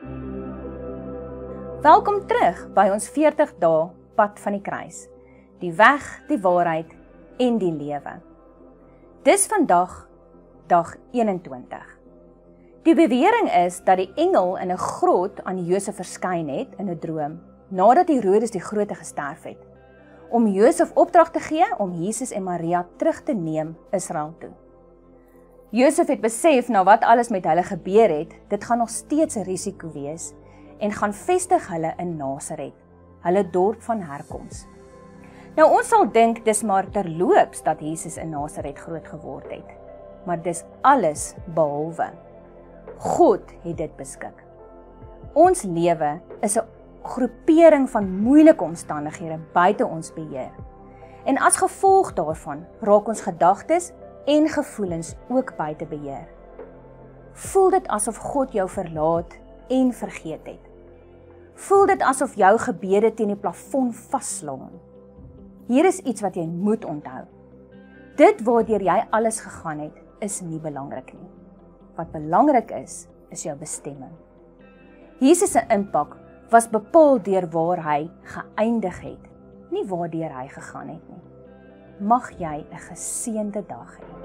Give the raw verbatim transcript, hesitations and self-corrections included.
Welkom terug by ons veertig dae pad van die kruis. Die weg, die waarheid en die lewe. Dis vandag dag eenentwintig. Die bewering is dat die engel in 'n grot aan Josef verskyn het in 'n droom, nadat Herodes die Grote gesterf het, om Josef opdrag te gee om Jesus en Maria terug te neem Israel toe. Josef het besef na wat alles met hulle gebeur het, dit gaan nog steeds 'n risiko wees, en gaan vestig hulle in Nasaret, hulle dorp van herkoms. Nou ons sal dink dis maar terloops dat Jesus in Nasaret groot geword het, maar dis alles behalwe. God het dit beskik. Ons lewe is 'n groepering van moeilike omstandighede buite ons beheer. En as gevolg daarvan raak ons gedagtes en gevoelens ook buite beheer. Voel dit asof God jou verlaat en vergeet het. Voel dit asof jou gebede teen die plafon vasslaan. Hier is iets wat jy moet onthou. Dit waardeur jy alles gegaan het, is nie belangrik nie. Wat belangrik is, is jou bestemming. Jesus se impak was bepaal deur waar hy geëindig het, nie waardeur hy gegaan het nie. Mag jy 'n geseënde dag hê.